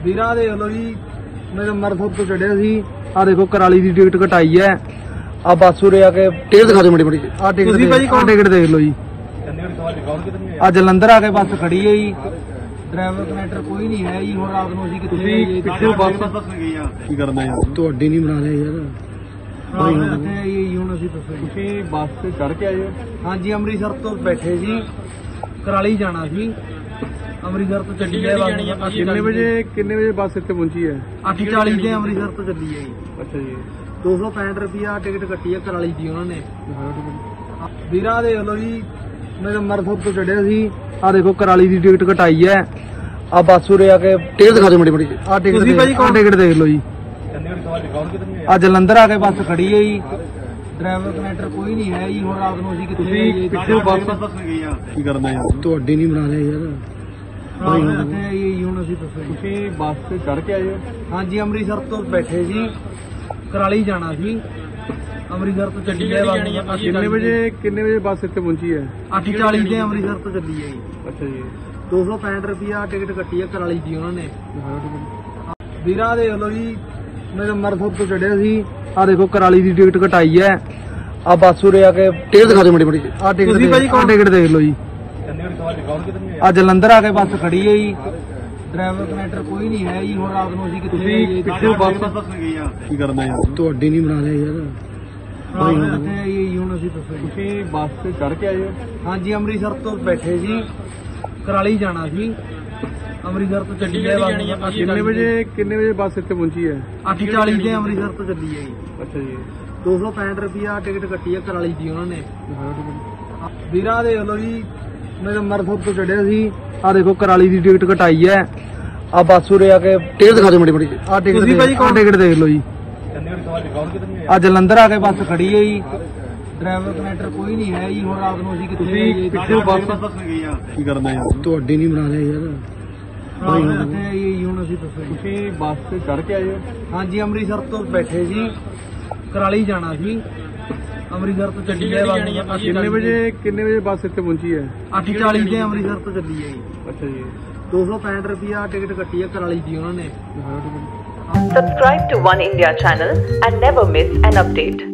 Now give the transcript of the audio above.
ਵੀਰਾਂ ਦੇਖ ਲਓ ਜੀ, ਮੈਂ ਅੰਮ੍ਰਿਤਸਰ ਤੋਂ ਚੜਿਆ ਸੀ। ਆ ਦੇਖੋ कराली ਦੀ ਟਿਕਟ ਕਟਾਈ ਹੈ। ਆ ਬੱਸ ਉਰੇ ਆ ਕੇ ਟਿਕਟ ਦਿਖਾ ਦਿਓ ਮੜੀ ਮੜੀ। ਆ ਟਿਕਟ ਦੇਖ ਲਓ ਜੀ। ਆ ਜਲੰਧਰ ਆ ਕੇ ਬੱਸ ਖੜੀ ਹੈ ਜੀ। ਡਰਾਈਵਰ ਕਨੈਕਟਰ ਕੋਈ ਨਹੀਂ ਹੈ ਜੀ। ਹੁਣ ਰਾਤ ਨੂੰ ਅਸੀਂ ਕਿੱਥੇ ਜਾਈਏ? ਪਿੱਛੇ ਬੱਸ ਗਈ ਆ, ਕੀ ਕਰਨਾ ਯਾਰ? ਤੁਹਾਡੀ ਨਹੀਂ ਬਣਾ ਲਿਆ ਯਾਰ। ਹੁਣ ਅਸੀਂ ਦੱਸੋ, ਤੁਸੀਂ ਬੱਸ ਤੇ ਚੜ ਕੇ ਆਏ ਹੋ? ਹਾਂਜੀ, ਅੰਮ੍ਰਿਤਸਰ ਤੋਂ ਬੈਠੇ ਸੀ, कराली ਜਾਣਾ ਸੀ। ਅੰਮ੍ਰਿਤਸਰ ਤੋਂ ਚੱਲੀ ਹੈ ਬੱਸ। ਕਿੰਨੇ ਵਜੇ ਬੱਸ ਇੱਥੇ ਪਹੁੰਚੀ ਹੈ? 8:40 ਤੇ ਅੰਮ੍ਰਿਤਸਰ ਤੋਂ ਚੱਲੀ ਹੈ ਜੀ। ਅੱਛਾ ਜੀ। 265 ਰੁਪਿਆ ਟਿਕਟ ਕੱਟੀ ਹੈ कराली ਦੀ ਉਹਨਾਂ ਨੇ। ਵੀਰਾਂ ਦੇਖ ਲਓ ਜੀ, ਮੈਂ ਅੰਮ੍ਰਿਤਸਰ ਤੋਂ ਚੜਿਆ ਸੀ। ਆ ਦੇਖੋ कराली ਦੀ ਟਿਕਟ ਕਟਾਈ ਹੈ। ਆ ਬੱਸ ਉਰੇ ਆ ਕੇ ਟਿਕਟ ਦਿਖਾ ਦਿਓ ਮੜੀ ਮੜੀ। ਆ ਟਿਕਟ ਦੇਖ ਲਓ ਜੀ। ਆ ਜਲੰਧਰ ਆ ਕੇ ਬੱਸ ਖੜੀ ਹੈ ਜੀ। ਡਰਾਈਵਰ ਕਨੈਕਟਰ ਕੋਈ ਨਹੀਂ ਹੈ ਜੀ। ਹੁਣ ਰਾਤ ਨੂੰ ਅਸੀਂ ਕਿੱਥੇ ਜਾਈਏ? ਪਿੱਛੇ ਬੱਸ ਗਈ ਆ, ਕੀ ਕਰਨਾ ਯਾਰ? ਤੁਹਾਡੀ ਨਹੀਂ ਬਣਾ ਲਿਆ ਯਾਰ। ਹੁਣ ਅਸੀਂ ਦੱਸੋ, ਤੁਸੀਂ ਬੱਸ ਤੇ ਚੜ ਕੇ ਆਏ ਹੋ? ਹਾਂਜੀ, ਅੰਮ੍ਰਿਤਸਰ ਤੋਂ ਬੈਠੇ ਸੀ, कराली ਜਾਣਾ ਸੀ। ਅੰਮ੍ਰਿਤਸਰ ਤੋਂ ਚੱਲੀ ਹੈ ਬੱਸ। ਕਿੰਨੇ ਵਜੇ ਬੱਸ ਇੱਥੇ ਪਹੁੰਚੀ ਹੈ? 8:40 ਤੇ ਅੰਮ੍ਰਿਤਸਰ ਤੋਂ ਚੱਲੀ ਹੈ ਜੀ। ਅੱਛਾ ਜੀ। 265 ਰੁਪਿਆ ਟਿਕਟ ਕੱਟੀ ਹੈ कराली ਦੀ ਉਹਨਾਂ ਨੇ। ਵੀਰਾਂ ਦੇਖ ਲਓ ਜੀ, ਮੈਂ ਅੰਮ੍ਰਿਤਸਰ ਤੋਂ ਚੜਿਆ ਸੀ। ਆ ਦੇਖੋ कराली ਦੀ ਟਿਕਟ ਕਟਾਈ ਹੈ। ਆ ਬੱਸ ਉਰੇ ਆ ਕੇ ਟਿਕਟ ਦਿਖਾ ਦਿਓ ਮੜੀ ਮੜੀ। ਆ ਟਿਕਟ ਦੇਖ ਲਓ ਜੀ। ਆ ਜਲੰਧਰ ਆ ਕੇ ਬੱਸ ਖੜੀ ਹੈ ਜੀ। ਡਰਾਈਵਰ ਕਨੈਕਟਰ ਕੋਈ ਨਹੀਂ ਹੈ ਜੀ। ਹੁਣ ਰਾਤ ਨੂੰ ਅਸੀਂ ਕਿੱਥੇ ਜਾਈਏ? ਪਿੱਛੇ ਬੱਸ ਗਈ ਆ, ਕੀ ਕਰਨਾ ਯਾਰ? ਤੁਹਾਡੀ ਨਹੀਂ ਬਣਾ ਲਿਆ ਯਾਰ। ਹੁਣ ਅਸੀਂ ਦੱਸੋ, ਤੁਸੀਂ ਬੱਸ ਤੇ ਚੜ ਕੇ ਆਏ ਹੋ? ਹਾਂਜੀ, ਅੰਮ੍ਰਿਤਸਰ ਤੋਂ ਬੈਠੇ ਸੀ, कराली ਜਾਣਾ ਸੀ। ਅੰਮ੍ਰਿਤਸਰ ਤੋਂ ਚੱਲੀ ਹੈ ਬੱਸ। ਕਿੰਨੇ ਵਜੇ ਬੱਸ ਇੱਥੇ ਪਹੁੰਚੀ ਹੈ? 8:40 ਤੇ ਅੰਮ੍ਰਿਤਸਰ ਤੋਂ ਚੱਲੀ ਹੈ ਜੀ। ਅੱਛਾ ਜੀ। 265 ਰੁਪਿਆ ਟਿਕਟ ਕੱਟੀ ਹੈ कराली ਦੀ ਉਹਨਾਂ ਨੇ। ਵੀਰਾਂ ਦੇਖ ਲਓ ਜੀ, ਮੈਂ ਅੰਮ੍ਰਿਤਸਰ ਤੋਂ ਚੜਿਆ ਸੀ। ਆ ਦੇਖੋ कराली ਦੀ ਟਿਕਟ ਕਟਾਈ ਹੈ। ਆ ਬੱਸ ਉਰੇ ਆ ਕੇ ਟਿਕਟ ਦਿਖਾ ਦਿਓ ਮੜੀ ਮੜੀ। ਆ ਟਿਕਟ ਦੇਖ ਲਓ ਜੀ। ਆ ਜਲੰਧਰ ਆ ਕੇ ਬੱਸ ਖੜੀ ਹੈ ਜੀ। ਡਰਾਈਵਰ ਕਨੈਕਟਰ ਕੋਈ ਨਹੀਂ ਹੈ ਜੀ। ਹੁਣ ਰਾਤ ਨੂੰ ਅਸੀਂ ਕਿੱਥੇ ਜਾਈਏ? ਪਿੱਛੇ ਬੱਸ ਗਈ ਆ, ਕੀ ਕਰਨਾ ਯਾਰ? ਤੁਹਾਡੀ ਨਹੀਂ ਬਣਾ ਲਿਆ ਯਾਰ। ਹੁਣ ਅਸੀਂ ਦੱਸੋ, ਤੁਸੀਂ ਬੱਸ ਤੇ ਚੜ ਕੇ ਆਏ ਹੋ? ਹਾਂਜੀ, ਅੰਮ੍ਰਿਤਸਰ ਤੋਂ ਬੈਠੇ ਸੀ, कराली ਜਾਣਾ ਸੀ। ਅੰਮ੍ਰਿਤਸਰ ਤੋਂ ਚੱਲੀ ਹੈ ਬੱਸ। ਕਿੰਨੇ ਵਜੇ ਬੱਸ ਇੱਥੇ ਪਹੁੰਚੀ ਹੈ? 8:40 ਤੇ ਅੰਮ੍ਰਿਤਸਰ ਤੋਂ ਚੱਲੀ ਹੈ ਜੀ। ਅੱਛਾ ਜੀ। 265 ਰੁਪਿਆ ਟਿਕਟ ਕੱਟੀ ਹੈ कराली ਦੀ ਉਹਨਾਂ ਨੇ। Subscribe to One India channel and never miss an update.